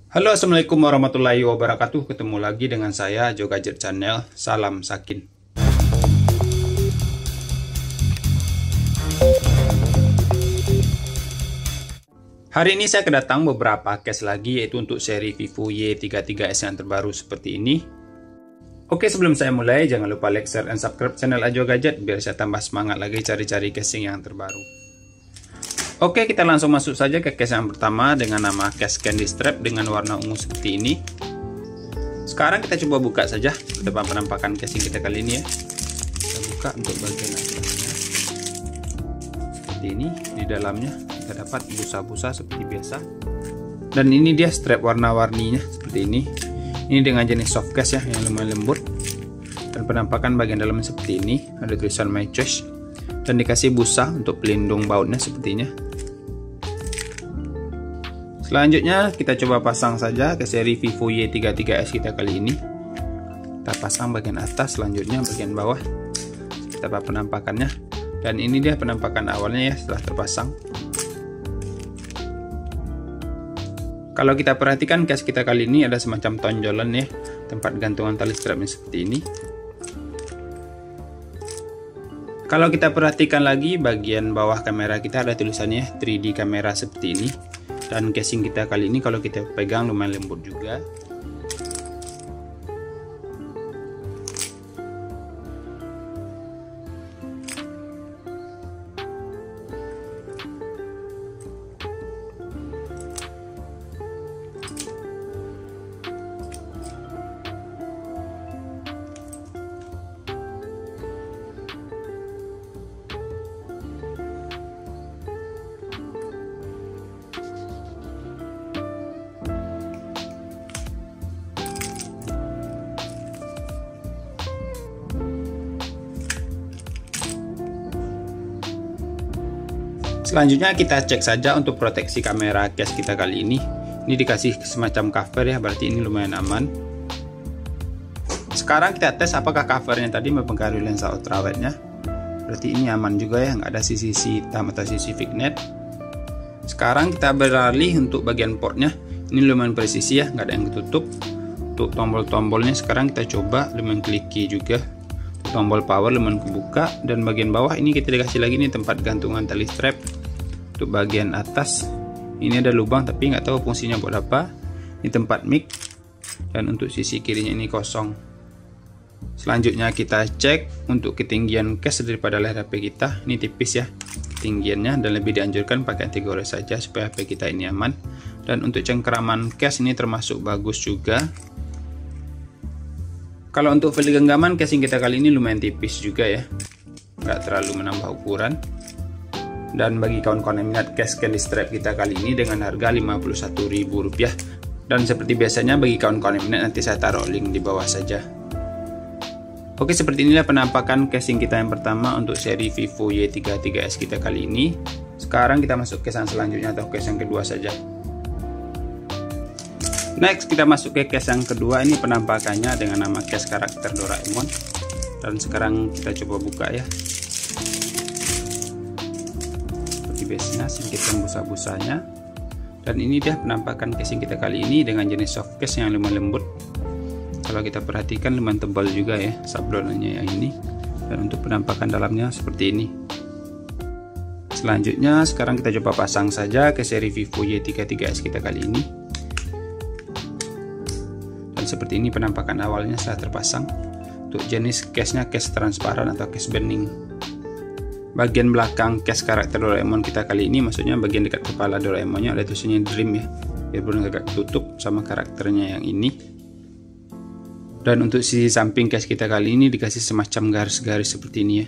Halo, assalamualaikum warahmatullahi wabarakatuh. Ketemu lagi dengan saya Jo Gadget Channel. Salam Sakin. Hari ini saya kedatang beberapa case lagi, yaitu untuk seri Vivo Y33s yang terbaru seperti ini. Oke, sebelum saya mulai, jangan lupa like, share, dan subscribe channel Ajo Gadget biar saya tambah semangat lagi cari-cari casing yang terbaru. Oke, kita langsung masuk saja ke case yang pertama dengan nama case candy strap dengan warna ungu seperti ini. Sekarang kita coba buka saja depan penampakan casing kita kali ini ya. Kita buka untuk bagian atasnya. Seperti ini, di dalamnya kita dapat busa-busa seperti biasa. Dan ini dia strap warna-warninya seperti ini. Ini dengan jenis soft case ya, yang lumayan lembut. Dan penampakan bagian dalamnya seperti ini, ada tulisan My Choice. Dan dikasih busa untuk pelindung bautnya sepertinya. Selanjutnya kita coba pasang saja ke seri Vivo Y33s kita kali ini. Kita pasang bagian atas, selanjutnya bagian bawah. Kita dapat penampakannya. Dan ini dia penampakan awalnya ya setelah terpasang. Kalau kita perhatikan case kita kali ini ada semacam tonjolan ya, tempat gantungan tali strapnya seperti ini. Kalau kita perhatikan lagi bagian bawah kamera kita ada tulisannya 3D kamera seperti ini. Dan casing kita kali ini kalau kita pegang lumayan lembut juga. Selanjutnya kita cek saja untuk proteksi kamera case kita kali ini. Ini dikasih semacam cover ya, berarti ini lumayan aman. Sekarang kita tes apakah covernya tadi mempengaruhi lensa ultrawide-nya. Berarti ini aman juga ya, nggak ada sisi hitam atau sisi vignet. Sekarang kita beralih untuk bagian portnya. Ini lumayan presisi ya, nggak ada yang ketutup. Untuk tombol-tombolnya sekarang kita coba lumayan kliki juga. Tombol power lumayan kebuka, dan bagian bawah ini kita dikasih lagi nih tempat gantungan tali strap. Untuk bagian atas ini ada lubang tapi nggak tahu fungsinya buat apa. Ini tempat mic, dan untuk sisi kirinya ini kosong. Selanjutnya kita cek untuk ketinggian case daripada layar HP kita. Ini tipis ya ketinggiannya, dan lebih dianjurkan pakai anti gores saja supaya HP kita ini aman. Dan untuk cengkeraman case ini termasuk bagus juga. Kalau untuk file genggaman casing kita kali ini lumayan tipis juga ya, nggak terlalu menambah ukuran. Dan bagi kawan-kawan yang minat case candy strap kita kali ini dengan harga Rp51.000. Dan seperti biasanya bagi kawan-kawan yang minat nanti saya taruh link di bawah saja. Oke, seperti inilah penampakan casing kita yang pertama untuk seri Vivo Y33s kita kali ini. Sekarang kita masuk case yang selanjutnya atau case yang kedua saja. Next kita masuk ke case yang kedua. Ini penampakannya dengan nama case karakter Doraemon. Dan sekarang kita coba buka ya. Seperti biasanya sedikit busa-busanya. Dan ini dia penampakan casing kita kali ini dengan jenis soft case yang lumayan lembut. Kalau kita perhatikan lumayan tebal juga ya sablonannya yang ini. Dan untuk penampakan dalamnya seperti ini. Selanjutnya sekarang kita coba pasang saja ke seri Vivo Y33s kita kali ini. Seperti ini penampakan awalnya setelah terpasang. Untuk jenis case-nya case transparan atau case bening. Bagian belakang case karakter Doraemon kita kali ini, maksudnya bagian dekat kepala Doraemonnya ada tulisannya Dream ya, biarpun agak tutup sama karakternya yang ini. Dan untuk sisi samping case kita kali ini dikasih semacam garis-garis seperti ini ya.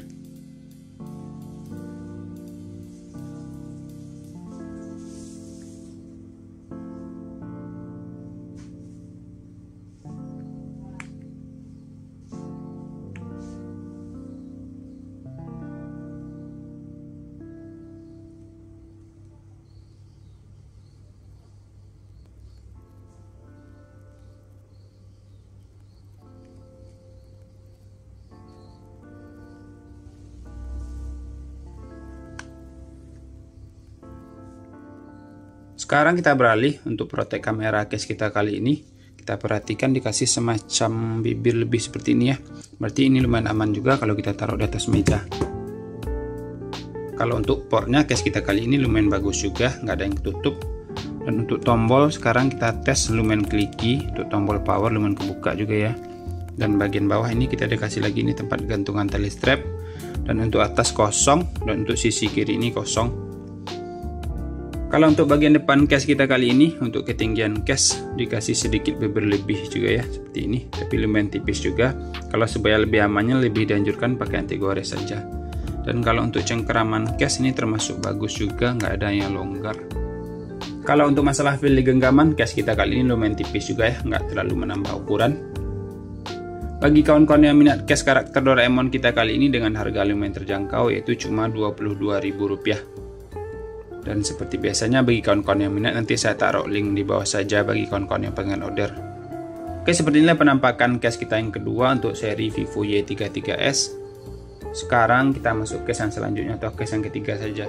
Sekarang kita beralih untuk protek kamera case kita kali ini. Kita perhatikan dikasih semacam bibir lebih seperti ini ya. Berarti ini lumayan aman juga kalau kita taruh di atas meja. Kalau untuk portnya case kita kali ini lumayan bagus juga, nggak ada yang ketutup. Dan untuk tombol sekarang kita tes lumayan kliki. Untuk tombol power lumayan kebuka juga ya. Dan bagian bawah ini kita dikasih lagi ini tempat gantungan tali strap. Dan untuk atas kosong, dan untuk sisi kiri ini kosong. Kalau untuk bagian depan case kita kali ini, untuk ketinggian case dikasih sedikit berlebih juga ya, seperti ini, tapi lumayan tipis juga. Kalau supaya lebih amannya lebih dianjurkan pakai anti gores saja. Dan kalau untuk cengkeraman case ini termasuk bagus juga, nggak ada yang longgar. Kalau untuk masalah feel di genggaman, case kita kali ini lumayan tipis juga ya, nggak terlalu menambah ukuran. Bagi kawan-kawan yang minat case karakter Doraemon kita kali ini dengan harga lumayan terjangkau, yaitu cuma Rp22.000. Dan seperti biasanya bagi kawan-kawan yang minat, nanti saya taruh link di bawah saja bagi kawan-kawan yang pengen order. Oke, seperti inilah penampakan case kita yang kedua untuk seri Vivo Y33s. Sekarang kita masuk case yang selanjutnya atau case yang ketiga saja.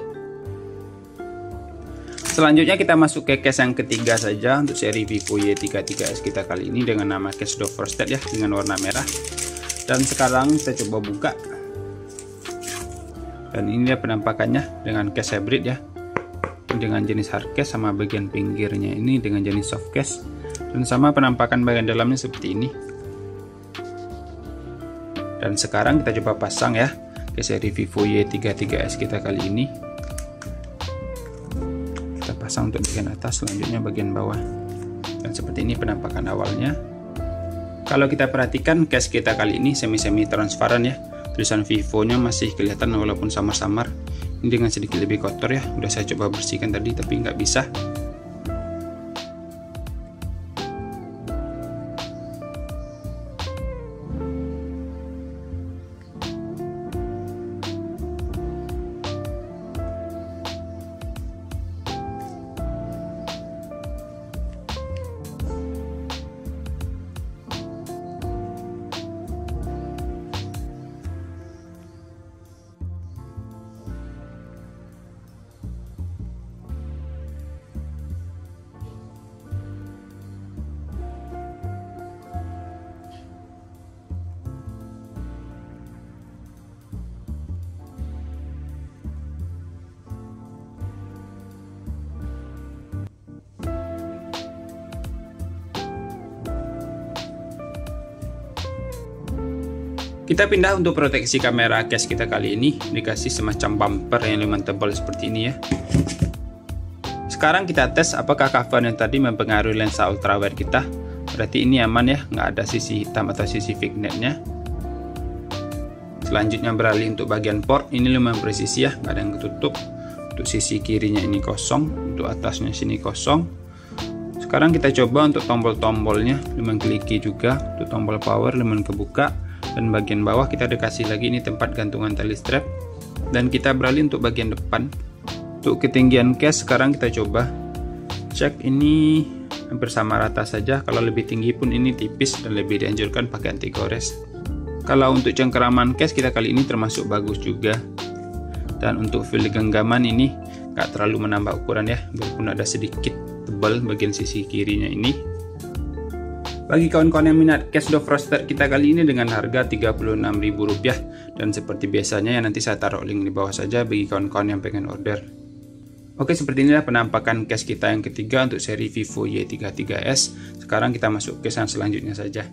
Selanjutnya kita masuk ke case yang ketiga saja untuk seri Vivo Y33s kita kali ini dengan nama case Dove Frosted ya, dengan warna merah. Dan sekarang kita coba buka. Dan ini dia penampakannya dengan case hybrid ya, dengan jenis hard case, sama bagian pinggirnya ini dengan jenis soft case, dan sama penampakan bagian dalamnya seperti ini. Dan sekarang kita coba pasang ya ke seri Vivo Y33s kita kali ini. Kita pasang untuk bagian atas, selanjutnya bagian bawah, dan seperti ini penampakan awalnya. Kalau kita perhatikan case kita kali ini semi transparan ya, tulisan Vivo nya masih kelihatan walaupun samar-samar. Ini dengan sedikit lebih kotor ya, udah saya coba bersihkan tadi tapi nggak bisa. Kita pindah untuk proteksi kamera case kita kali ini, dikasih semacam bumper yang lumayan tebal seperti ini ya. Sekarang kita tes apakah cover yang tadi mempengaruhi lensa ultrawide kita. Berarti ini aman ya, nggak ada sisi hitam atau sisi vignette-nya. Selanjutnya beralih untuk bagian port, ini lumayan presisi ya, nggak ada yang ketutup. Untuk sisi kirinya ini kosong, untuk atasnya sini kosong. Sekarang kita coba untuk tombol-tombolnya, lumayan kliki juga. Untuk tombol power lumayan kebuka. Dan bagian bawah kita dikasih lagi ini tempat gantungan tali strap. Dan kita beralih untuk bagian depan. Untuk ketinggian case sekarang kita coba cek, ini hampir sama rata saja. Kalau lebih tinggi pun ini tipis dan lebih dianjurkan pakai anti gores. Kalau untuk cengkeraman case kita kali ini termasuk bagus juga. Dan untuk feel genggaman ini gak terlalu menambah ukuran ya, walaupun ada sedikit tebal bagian sisi kirinya ini. Bagi kawan-kawan yang minat case Dove Frosted kita kali ini dengan harga Rp36.000, dan seperti biasanya ya nanti saya taruh link di bawah saja bagi kawan-kawan yang pengen order. Oke, seperti inilah penampakan case kita yang ketiga untuk seri Vivo Y33s. Sekarang kita masuk case yang selanjutnya saja.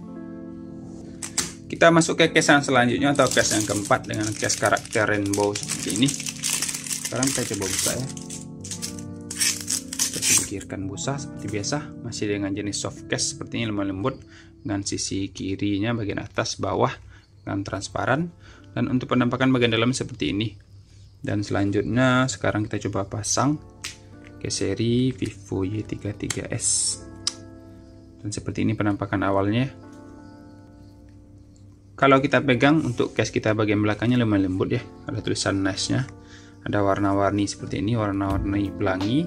Kita masuk ke case yang selanjutnya atau case yang keempat dengan case karakter rainbow seperti ini. Sekarang kita coba buka ya. Singkirkan busa seperti biasa, masih dengan jenis soft case seperti ini, lemah lembut, dengan sisi kirinya bagian atas bawah dengan transparan. Dan untuk penampakan bagian dalam seperti ini. Dan selanjutnya sekarang kita coba pasang ke seri Vivo Y33s, dan seperti ini penampakan awalnya. Kalau kita pegang untuk case kita bagian belakangnya lumayan lembut ya, ada tulisan nice nya, ada warna-warni seperti ini, warna-warni pelangi.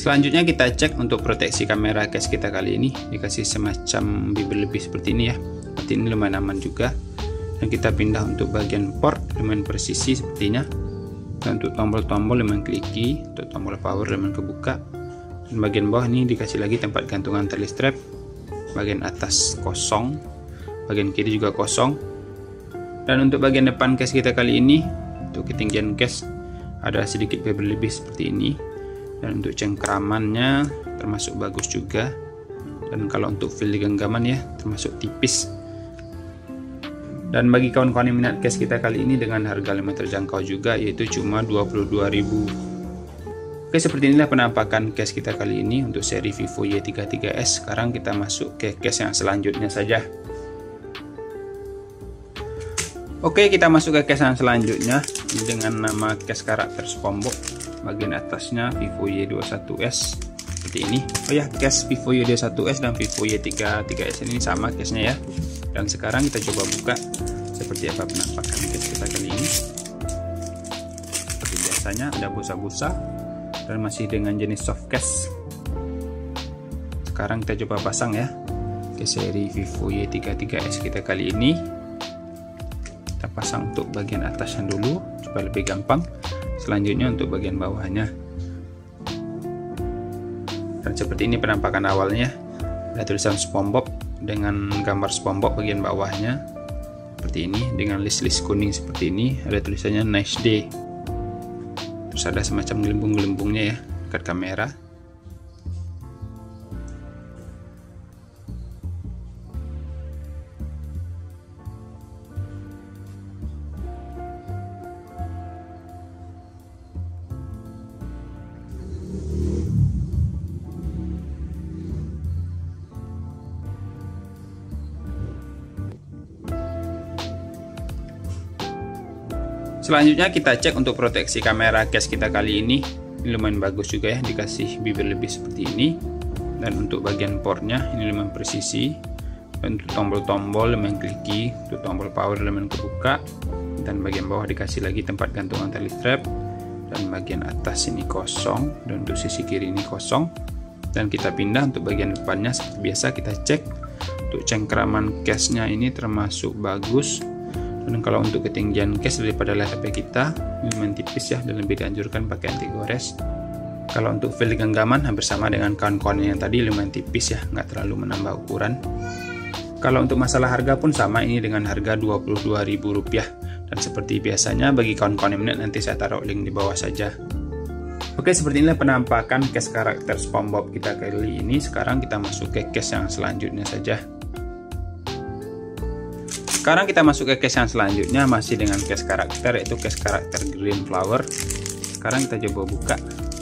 Selanjutnya kita cek untuk proteksi kamera case kita kali ini, dikasih semacam bibir lebih seperti ini ya. Seperti ini lumayan aman juga. Dan kita pindah untuk bagian port, lumayan presisi sepertinya. Dan untuk tombol-tombol lumayan kliki, untuk tombol power lumayan kebuka. Dan bagian bawah ini dikasih lagi tempat gantungan tali strap. Bagian atas kosong, bagian kiri juga kosong. Dan untuk bagian depan case kita kali ini, untuk ketinggian case ada sedikit bibir lebih seperti ini. Dan untuk cengkramannya termasuk bagus juga. Dan kalau untuk feel di genggaman ya termasuk tipis. Dan bagi kawan-kawan yang minat case kita kali ini dengan harga lumayan terjangkau juga, yaitu cuma 22.000. Oke, seperti inilah penampakan case kita kali ini untuk seri Vivo Y33s. Sekarang kita masuk ke case yang selanjutnya saja. Oke, kita masuk ke case yang selanjutnya dengan nama case karakter SpongeBob. Bagian atasnya Vivo Y21s seperti ini. Oh ya, case Vivo Y21s dan Vivo Y33s ini sama case-nya ya. Dan sekarang kita coba buka seperti apa penampakan case kita kali ini. Seperti biasanya ada busa-busa dan masih dengan jenis soft case. Sekarang kita coba pasang ya ke seri Vivo Y33s kita kali ini. Kita pasang untuk bagian atasnya dulu supaya lebih gampang. Selanjutnya untuk bagian bawahnya. Dan seperti ini penampakan awalnya. Ada tulisan SpongeBob dengan gambar SpongeBob bagian bawahnya. Seperti ini dengan list-list kuning seperti ini. Ada tulisannya Nice Day. Terus ada semacam gelembung-gelembungnya ya dekat kamera. Selanjutnya kita cek untuk proteksi kamera case kita kali ini. Ini lumayan bagus juga ya, dikasih bibir lebih seperti ini. Dan untuk bagian portnya ini lumayan presisi. Dan untuk tombol-tombol lumayan kliki, untuk tombol power lumayan kebuka. Dan bagian bawah dikasih lagi tempat gantungan tali strap. Dan bagian atas ini kosong, dan untuk sisi kiri ini kosong. Dan kita pindah untuk bagian depannya seperti biasa kita cek. Untuk cengkraman case-nya ini termasuk bagus. Dan kalau untuk ketinggian case daripada layar HP kita lumayan tipis ya, dan lebih dianjurkan pakai anti gores. Kalau untuk feel genggaman hampir sama dengan kawan-kawan yang tadi, lumayan tipis ya, nggak terlalu menambah ukuran. Kalau untuk masalah harga pun sama, ini dengan harga Rp22.000. Dan seperti biasanya bagi kawan-kawan yang minat nanti saya taruh link di bawah saja. Oke, seperti inilah penampakan case karakter SpongeBob kita kali ini. Sekarang kita masuk ke case yang selanjutnya saja. Sekarang kita masuk ke case yang selanjutnya, masih dengan case karakter, yaitu case karakter Green Flower. Sekarang kita coba buka.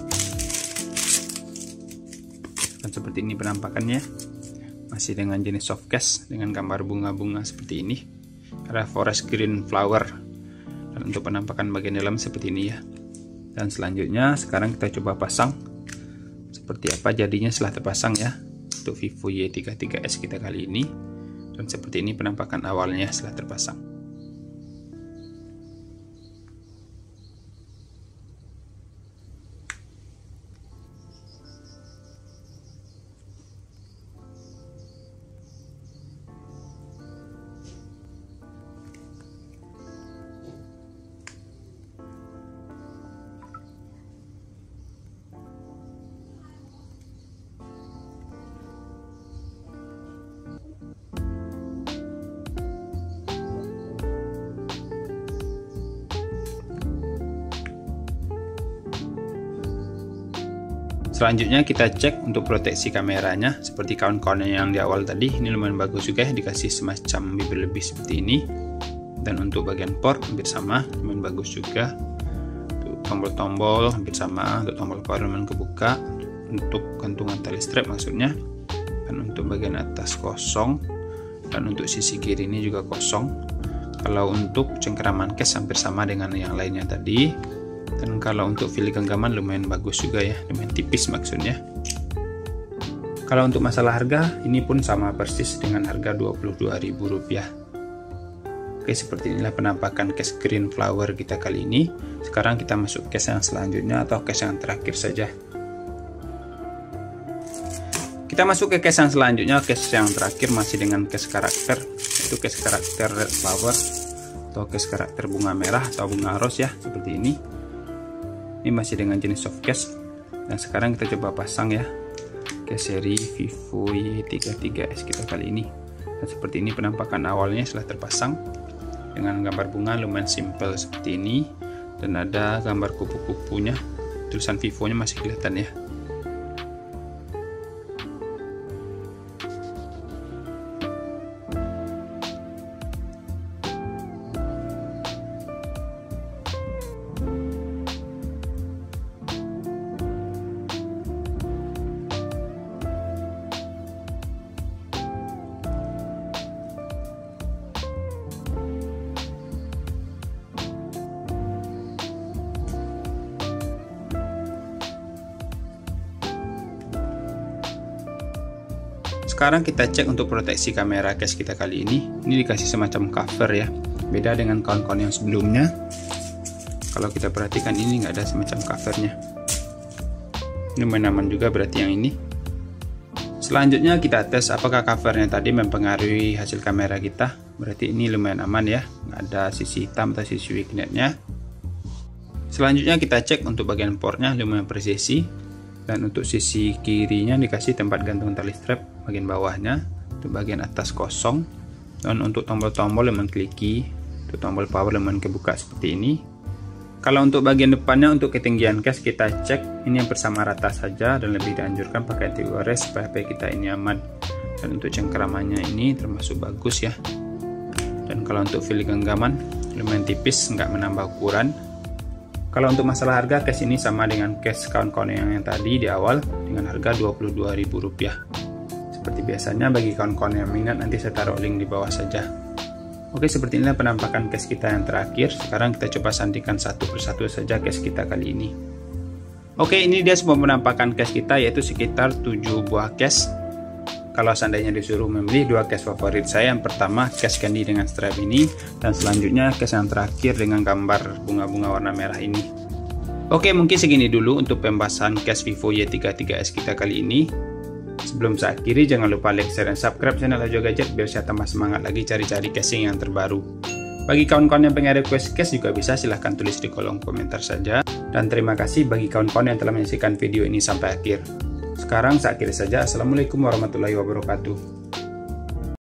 Dan seperti ini penampakannya. Masih dengan jenis soft case dengan gambar bunga-bunga seperti ini. Ada forest green flower. Dan untuk penampakan bagian dalam seperti ini ya. Dan selanjutnya sekarang kita coba pasang. Seperti apa jadinya setelah terpasang ya. Untuk Vivo Y33s kita kali ini. Dan seperti ini penampakan awalnya setelah terpasang. Selanjutnya kita cek untuk proteksi kameranya. Seperti kawan-kawan yang di awal tadi, ini lumayan bagus juga ya, dikasih semacam bibir lebih seperti ini. Dan untuk bagian port hampir sama, lumayan bagus juga. Untuk tombol-tombol hampir sama, untuk tombol power lumayan kebuka. Untuk gantungan tali strap maksudnya. Dan untuk bagian atas kosong. Dan untuk sisi kiri ini juga kosong. Kalau untuk cengkraman case hampir sama dengan yang lainnya tadi. Dan kalau untuk feel genggaman lumayan bagus juga ya, lumayan tipis maksudnya. Kalau untuk masalah harga, ini pun sama persis dengan harga Rp22.000. Oke, seperti inilah penampakan case Green Flower kita kali ini. Sekarang kita masuk case yang selanjutnya atau case yang terakhir saja. Kita masuk ke case yang selanjutnya, case yang terakhir masih dengan case karakter, yaitu case karakter red flower atau case karakter bunga merah atau bunga rose ya, seperti ini. Ini masih dengan jenis soft case. Dan sekarang kita coba pasang ya ke seri Vivo Y33s kita kali ini. Dan seperti ini penampakan awalnya setelah terpasang, dengan gambar bunga lumayan simple seperti ini, dan ada gambar kupu-kupunya. Tulisan Vivo-nya masih kelihatan ya. Sekarang kita cek untuk proteksi kamera case kita kali ini. Ini dikasih semacam cover ya, beda dengan kawan-kawan yang sebelumnya. Kalau kita perhatikan ini nggak ada semacam covernya. Ini lumayan aman juga berarti yang ini. Selanjutnya kita tes apakah covernya tadi mempengaruhi hasil kamera kita. Berarti ini lumayan aman ya, nggak ada sisi hitam atau sisi weakness-nya. Selanjutnya kita cek untuk bagian portnya, lumayan presisi. Dan untuk sisi kirinya dikasih tempat gantung tali strap bagian bawahnya, untuk bagian atas kosong. Dan untuk tombol-tombol lumayan kliki, untuk tombol power lumayan kebuka seperti ini. Kalau untuk bagian depannya, untuk ketinggian case kita cek ini yang bersama rata saja, dan lebih dianjurkan pakai anti-gores supaya HP kita ini aman. Dan untuk cengkeramannya ini termasuk bagus ya. Dan kalau untuk fil genggaman lumayan tipis, nggak menambah ukuran. Kalau untuk masalah harga, case ini sama dengan case kawan-kawan yang tadi di awal, dengan harga Rp22.000. Seperti biasanya, bagi kawan-kawan yang minat nanti saya taruh link di bawah saja. Oke, seperti inilah penampakan case kita yang terakhir. Sekarang kita coba sandingkan satu persatu saja case kita kali ini. Oke, ini dia semua penampakan case kita, yaitu sekitar 7 buah case. Kalau seandainya disuruh memilih 2 case favorit saya, yang pertama case candy dengan strap ini, dan selanjutnya case yang terakhir dengan gambar bunga-bunga warna merah ini. Oke, mungkin segini dulu untuk pembahasan case Vivo Y33s kita kali ini. Sebelum saya akhiri, jangan lupa like, share, dan subscribe channel Ajo Gadget biar saya tambah semangat lagi cari-cari casing yang terbaru. Bagi kawan-kawan yang pengen request case juga bisa, silahkan tulis di kolom komentar saja. Dan terima kasih bagi kawan-kawan yang telah menyaksikan video ini sampai akhir. Sekarang saya akhiri saja. Assalamualaikum warahmatullahi wabarakatuh.